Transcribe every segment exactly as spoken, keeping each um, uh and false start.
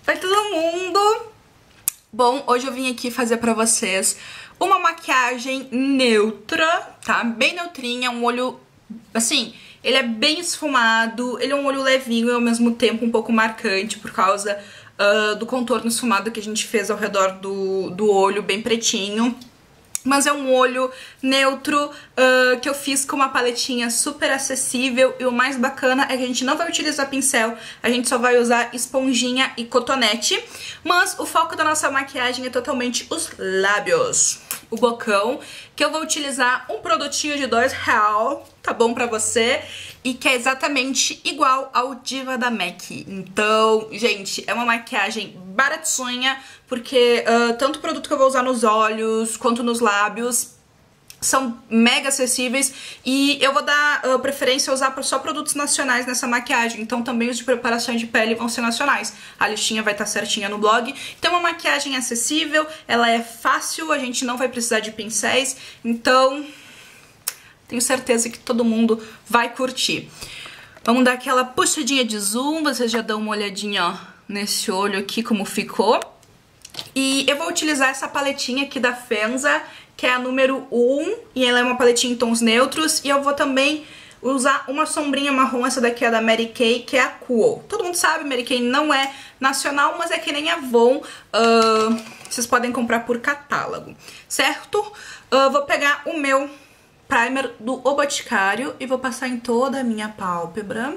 Oi todo mundo! Bom, hoje eu vim aqui fazer pra vocês uma maquiagem neutra, tá? Bem neutrinha, um olho, assim, ele é bem esfumado, ele é um olho levinho e ao mesmo tempo um pouco marcante por causa uh, do contorno esfumado que a gente fez ao redor do, do olho, bem pretinho. Mas é um olho neutro uh, que eu fiz com uma paletinha super acessível. E o mais bacana é que a gente não vai utilizar pincel, a gente só vai usar esponjinha e cotonete. Mas o foco da nossa maquiagem é totalmente os lábios, o bocão, que eu vou utilizar um produtinho de dois reais, tá bom pra você? E que é exatamente igual ao Diva da MAC. Então, gente, é uma maquiagem baratinha, porque uh, tanto o produto que eu vou usar nos olhos quanto nos lábios são mega acessíveis e eu vou dar uh, preferência a usar só produtos nacionais nessa maquiagem, então também os de preparação de pele vão ser nacionais. A listinha vai estar certinha no blog. Então é uma maquiagem acessível, ela é fácil, a gente não vai precisar de pincéis, então tenho certeza que todo mundo vai curtir. Vamos dar aquela puxadinha de zoom, vocês já dão uma olhadinha, ó, nesse olho aqui como ficou. E eu vou utilizar essa paletinha aqui da Fenza, que é a número um, e ela é uma paletinha em tons neutros. E eu vou também usar uma sombrinha marrom, essa daqui é da Mary Kay, que é a Cool. Todo mundo sabe, Mary Kay não é nacional, mas é que nem a Avon, uh, vocês podem comprar por catálogo, certo? Uh, vou pegar o meu primer do O Boticário e vou passar em toda a minha pálpebra.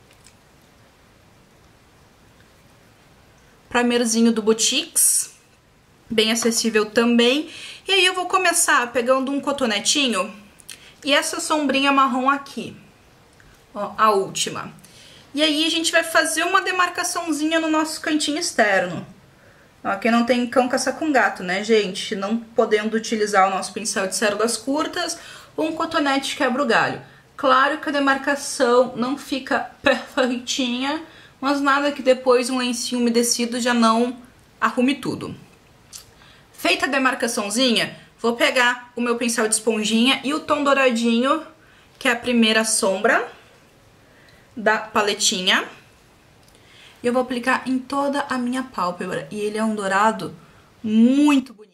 Primerzinho do Boutiques, bem acessível também. E aí eu vou começar pegando um cotonetinho e essa sombrinha marrom aqui, ó, a última. E aí a gente vai fazer uma demarcaçãozinha no nosso cantinho externo. Ó, quem não tem cão caça com gato, né, gente? Não podendo utilizar o nosso pincel de cerdas curtas, um cotonete quebra o galho. Claro que a demarcação não fica perfeitinha, mas nada que depois um lencinho umedecido já não arrume tudo. Feita a demarcaçãozinha, vou pegar o meu pincel de esponjinha e o tom douradinho, que é a primeira sombra da paletinha. E eu vou aplicar em toda a minha pálpebra. E ele é um dourado muito bonito.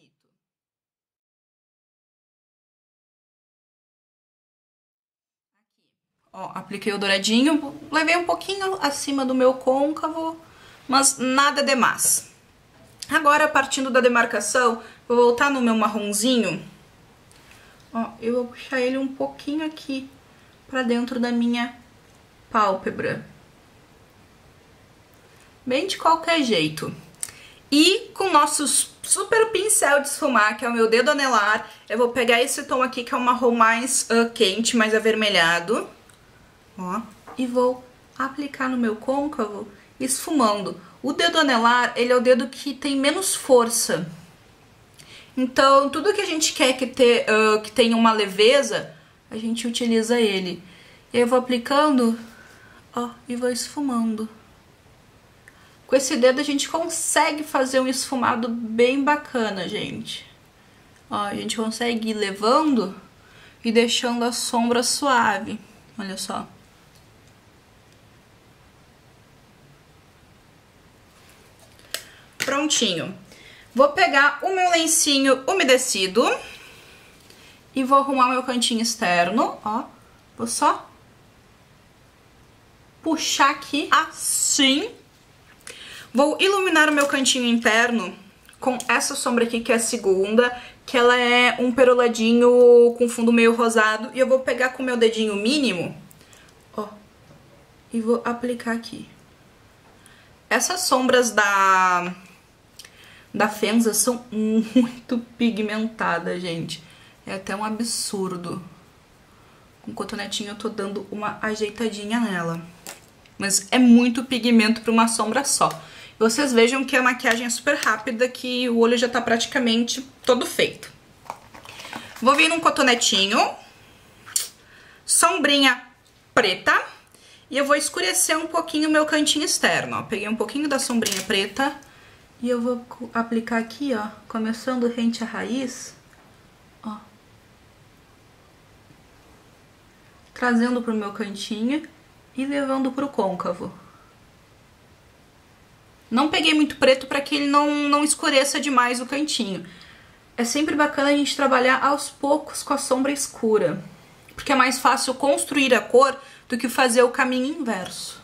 Ó, apliquei o douradinho, levei um pouquinho acima do meu côncavo, mas nada demais. Agora, partindo da demarcação, vou voltar no meu marronzinho. Ó, eu vou puxar ele um pouquinho aqui pra dentro da minha pálpebra. Bem de qualquer jeito. E com o nosso super pincel de esfumar, que é o meu dedo anelar, eu vou pegar esse tom aqui, que é um marrom mais uh, quente, mais avermelhado. Ó, e vou aplicar no meu côncavo, esfumando. O dedo anelar, ele é o dedo que tem menos força. Então, tudo que a gente quer que, ter, uh, que tenha uma leveza, a gente utiliza ele. E eu vou aplicando, ó, e vou esfumando. Com esse dedo a gente consegue fazer um esfumado bem bacana, gente. Ó, a gente consegue ir levando e deixando a sombra suave. Olha só. Prontinho. Vou pegar o meu lencinho umedecido e vou arrumar o meu cantinho externo, ó. Vou só puxar aqui, assim. Vou iluminar o meu cantinho interno com essa sombra aqui, que é a segunda, que ela é um peroladinho com fundo meio rosado. E eu vou pegar com o meu dedinho mínimo, ó, e vou aplicar aqui. Essas sombras da... da Fenza são muito pigmentadas, gente. É até um absurdo. Com o cotonetinho eu tô dando uma ajeitadinha nela. Mas é muito pigmento pra uma sombra só. Vocês vejam que a maquiagem é super rápida, que o olho já tá praticamente todo feito. Vou vir num cotonetinho. Sombrinha preta. E eu vou escurecer um pouquinho o meu cantinho externo, ó. Peguei um pouquinho da sombrinha preta. E eu vou aplicar aqui, ó, começando rente à raiz, ó, trazendo pro meu cantinho e levando pro côncavo. Não peguei muito preto para que ele não, não escureça demais o cantinho. É sempre bacana a gente trabalhar aos poucos com a sombra escura, porque é mais fácil construir a cor do que fazer o caminho inverso.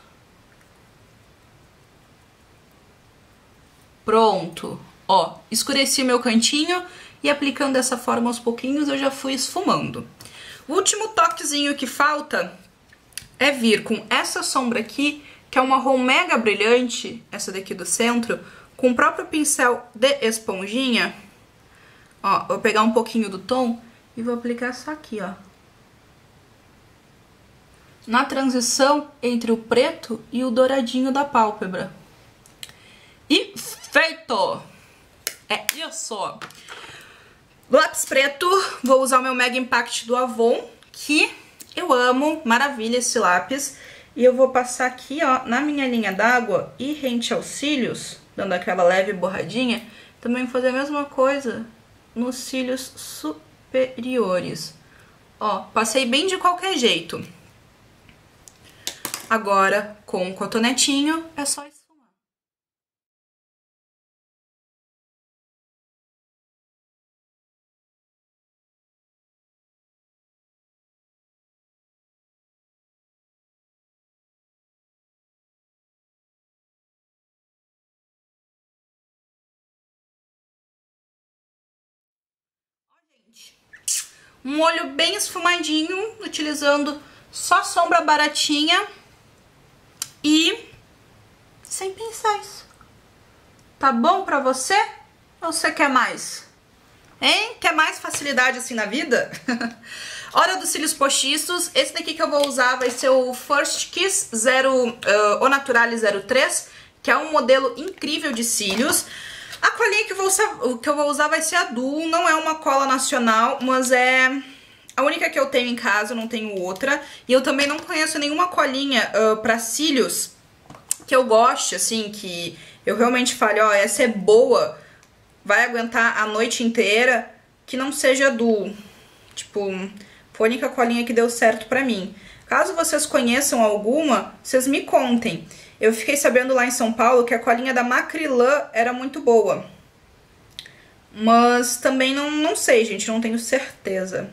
Pronto. Ó, escureci meu cantinho e aplicando dessa forma aos pouquinhos eu já fui esfumando. O último toquezinho que falta é vir com essa sombra aqui, que é um marrom mega brilhante, essa daqui do centro, com o próprio pincel de esponjinha. Ó, vou pegar um pouquinho do tom e vou aplicar só aqui, ó. Na transição entre o preto e o douradinho da pálpebra. E feito! É isso! Lápis preto, vou usar o meu Mega Impact do Avon, que eu amo, maravilha esse lápis. E eu vou passar aqui, ó, na minha linha d'água e rente aos cílios, dando aquela leve borradinha. Também vou fazer a mesma coisa nos cílios superiores. Ó, passei bem de qualquer jeito. Agora, com o cotonetinho, é só esfumar. Um olho bem esfumadinho, utilizando só sombra baratinha e sem pincéis. Tá bom pra você? Ou você quer mais? Hein? Quer mais facilidade assim na vida? Hora dos cílios postiços. Esse daqui que eu vou usar vai ser o First Kiss zero, uh, Au Naturale zero três, que é um modelo incrível de cílios. A colinha que eu, vou usar, que eu vou usar vai ser a Duo, não é uma cola nacional, mas é a única que eu tenho em casa, eu não tenho outra. E eu também não conheço nenhuma colinha uh, pra cílios que eu goste, assim, que eu realmente fale, ó, essa é boa, vai aguentar a noite inteira, que não seja a Duo. Tipo, foi a única colinha que deu certo pra mim. Caso vocês conheçam alguma, vocês me contem. Eu fiquei sabendo lá em São Paulo que a colinha da Macrylan era muito boa. Mas também não, não sei, gente, não tenho certeza.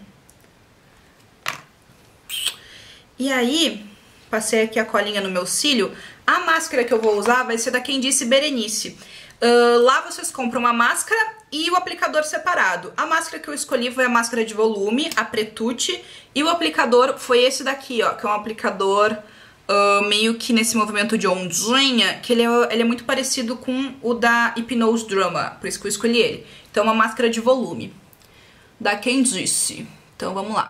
E aí, passei aqui a colinha no meu cílio. A máscara que eu vou usar vai ser da Quem Disse Berenice. Uh, lá vocês compram uma máscara e o aplicador separado. A máscara que eu escolhi foi a máscara de volume, a Pretucci. E o aplicador foi esse daqui, ó, que é um aplicador... Uh, meio que nesse movimento de ondinha, que ele é, ele é muito parecido com o da Hypnose Drama, por isso que eu escolhi ele. Então, uma máscara de volume, da Quem Disse. Então, vamos lá.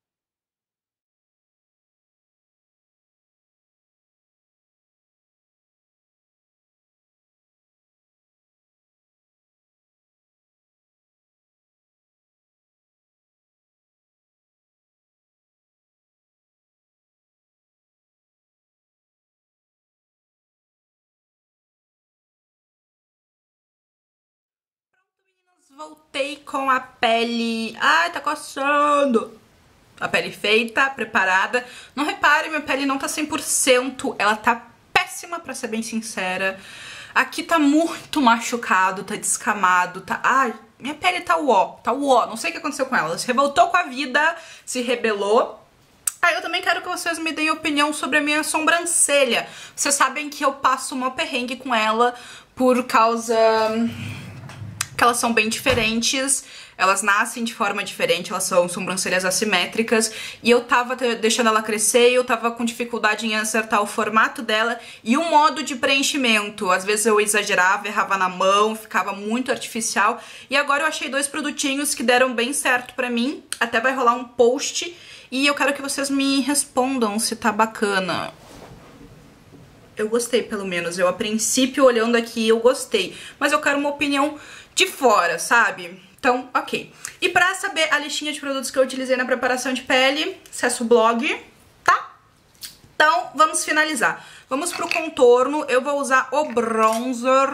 Voltei com a pele... Ai, tá coçando! A pele feita, preparada. Não repare, minha pele não tá cem por cento. Ela tá péssima, pra ser bem sincera. Aqui tá muito machucado, tá descamado, tá... Ai, minha pele tá uó, tá uó. Não sei o que aconteceu com ela. Ela se revoltou com a vida, se rebelou. Ah, eu também quero que vocês me deem opinião sobre a minha sobrancelha. Vocês sabem que eu passo uma perrengue com ela por causa... que elas são bem diferentes, elas nascem de forma diferente, elas são sobrancelhas assimétricas, e eu tava deixando ela crescer, e eu tava com dificuldade em acertar o formato dela e o modo de preenchimento. Às vezes eu exagerava, errava na mão, ficava muito artificial, e agora eu achei dois produtinhos que deram bem certo pra mim, até vai rolar um post, e eu quero que vocês me respondam se tá bacana. Eu gostei, pelo menos. Eu, a princípio, olhando aqui, eu gostei. Mas eu quero uma opinião de fora, sabe? Então, ok. E pra saber a listinha de produtos que eu utilizei na preparação de pele, acessa o blog, tá? Então, vamos finalizar. Vamos pro contorno. Eu vou usar o bronzer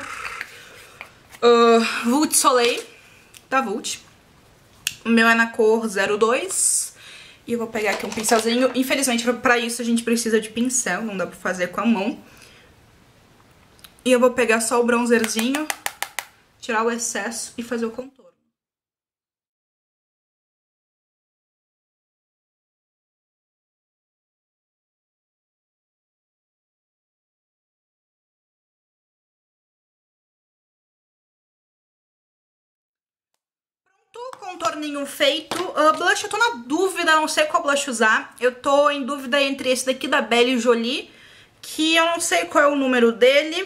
uh, Vult Soleil, da Vult. O meu é na cor zero dois. E eu vou pegar aqui um pincelzinho. Infelizmente, pra isso a gente precisa de pincel, não dá pra fazer com a mão. E eu vou pegar só o bronzerzinho, tirar o excesso e fazer o contorno. Contorninho feito. Uh, blush, eu tô na dúvida, não sei qual blush usar. Eu tô em dúvida entre esse daqui da Belle Jolie, que eu não sei qual é o número dele.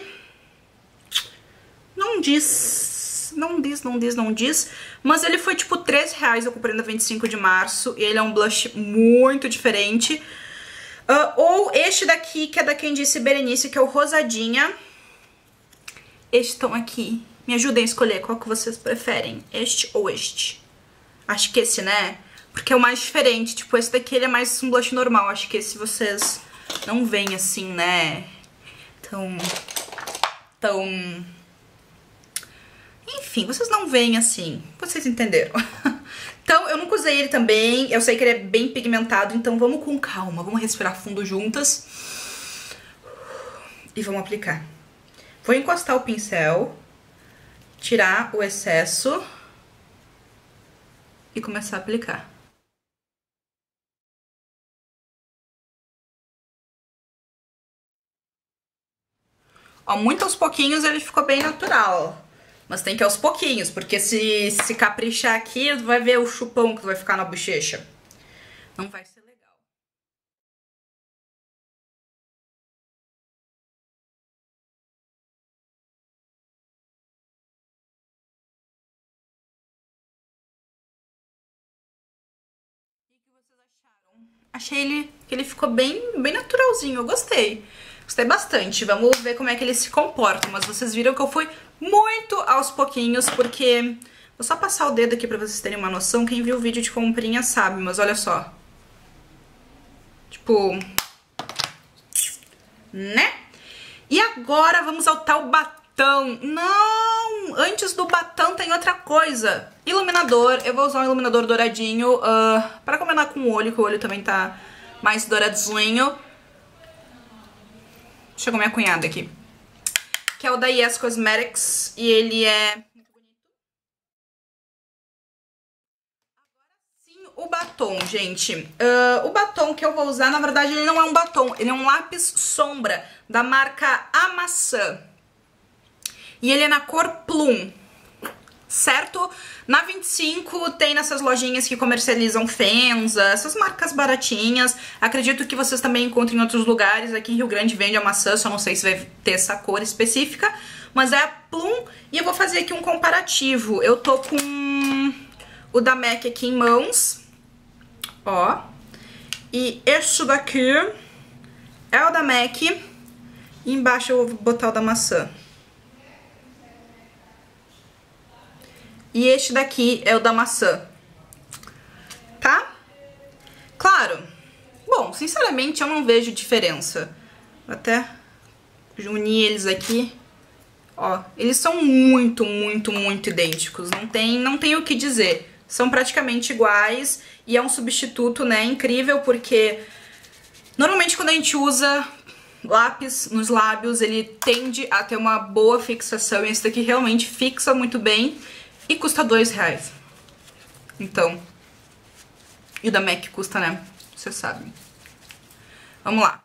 Não diz, não diz, não diz, não diz. Mas ele foi tipo treze reais, eu comprei na vinte e cinco de março. E ele é um blush muito diferente. Uh, ou este daqui, que é da Quem Disse Berenice, que é o Rosadinha. Este tom aqui. Me ajudem a escolher qual que vocês preferem, este ou este. Acho que esse, né? Porque é o mais diferente. Tipo, esse daqui ele é mais um blush normal. Acho que esse vocês não veem assim, né? Tão... Tão... Enfim, vocês não veem assim. Vocês entenderam. Então, eu nunca usei ele também. Eu sei que ele é bem pigmentado. Então, vamos com calma. Vamos respirar fundo juntas. E vamos aplicar. Vou encostar o pincel. Tirar o excesso e começar a aplicar. Ó, muito aos pouquinhos ele ficou bem natural. Mas tem que ir aos pouquinhos, porque se, se caprichar aqui, vai ver o chupão que vai ficar na bochecha. Não vai ser legal. Achei ele, que ele ficou bem, bem naturalzinho, eu gostei. Gostei bastante, vamos ver como é que ele se comporta. Mas vocês viram que eu fui muito aos pouquinhos, porque... Vou só passar o dedo aqui pra vocês terem uma noção. Quem viu o vídeo de comprinha sabe, mas olha só. Tipo... Né? E agora vamos ao tal batom. Não! Antes do batom tem outra coisa. Iluminador. Eu vou usar um iluminador douradinho uh, pra combinar com o olho, que o olho também tá mais douradinho. Chegou minha cunhada aqui. Que é o da Yes Cosmetics. E ele é... Sim, o batom, gente. Uh, o batom que eu vou usar, na verdade, ele não é um batom. Ele é um lápis sombra da marca A Maçã. E ele é na cor Plum. Certo? Na vinte e cinco tem nessas lojinhas que comercializam Fenza, essas marcas baratinhas. Acredito que vocês também encontrem em outros lugares. Aqui em Rio Grande vende a maçã, só não sei se vai ter essa cor específica. Mas é a Plum e eu vou fazer aqui um comparativo. Eu tô com o da M A C aqui em mãos. Ó. E este daqui é o da M A C. E embaixo eu vou botar o da maçã. E este daqui é o da maçã, tá? Claro, bom, sinceramente eu não vejo diferença. Vou até unir eles aqui. Ó, eles são muito, muito, muito idênticos. Não tem, não tem o que dizer. São praticamente iguais e é um substituto, né, incrível, porque normalmente quando a gente usa lápis nos lábios, ele tende a ter uma boa fixação e esse daqui realmente fixa muito bem. E custa dois reais. Então... E o da M A C custa, né? Vocês sabem. Vamos lá.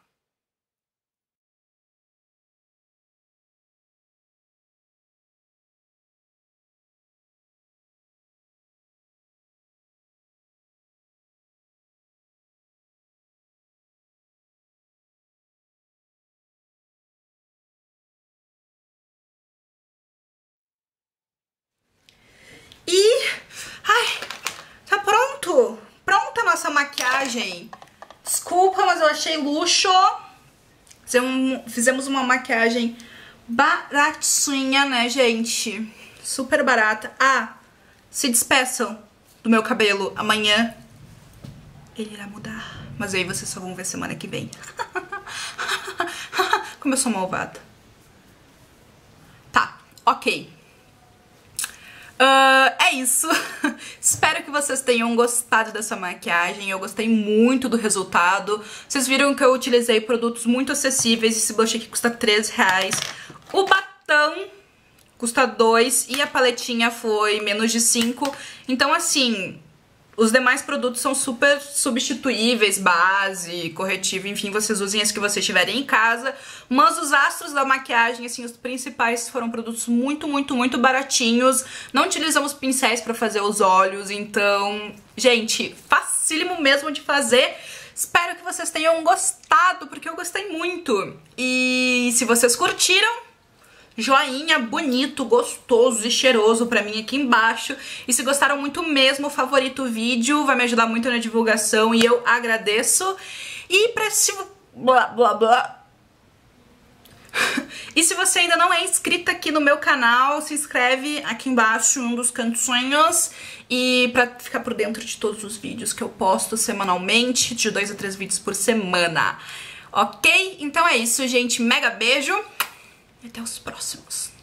E... Ai, tá pronto. Pronta a nossa maquiagem. Desculpa, mas eu achei luxo. Fizemos uma maquiagem baratinha, né, gente? Super barata. Ah, se despeçam do meu cabelo. Amanhã ele irá mudar. Mas aí vocês só vão ver semana que vem. Como eu sou malvada. Tá, ok. Uh, é isso. Espero que vocês tenham gostado dessa maquiagem. Eu gostei muito do resultado. Vocês viram que eu utilizei produtos muito acessíveis. Esse blush aqui custa treze reais. O batom custa dois e a paletinha foi menos de cinco. Então, assim, os demais produtos são super substituíveis, base, corretivo, enfim, vocês usem as que vocês tiverem em casa. Mas os astros da maquiagem, assim, os principais foram produtos muito, muito, muito baratinhos. Não utilizamos pincéis pra fazer os olhos, então, gente, facílimo mesmo de fazer. Espero que vocês tenham gostado, porque eu gostei muito. E se vocês curtiram, joinha bonito, gostoso e cheiroso pra mim aqui embaixo. E se gostaram muito mesmo, favorita o vídeo, vai me ajudar muito na divulgação e eu agradeço. E pra se... blá, blá, blá. E se você ainda não é inscrita aqui no meu canal, se inscreve aqui embaixo em um dos cantinhos. E pra ficar por dentro de todos os vídeos que eu posto semanalmente, de dois a três vídeos por semana. Ok? Então é isso, gente. Mega beijo. E até os próximos.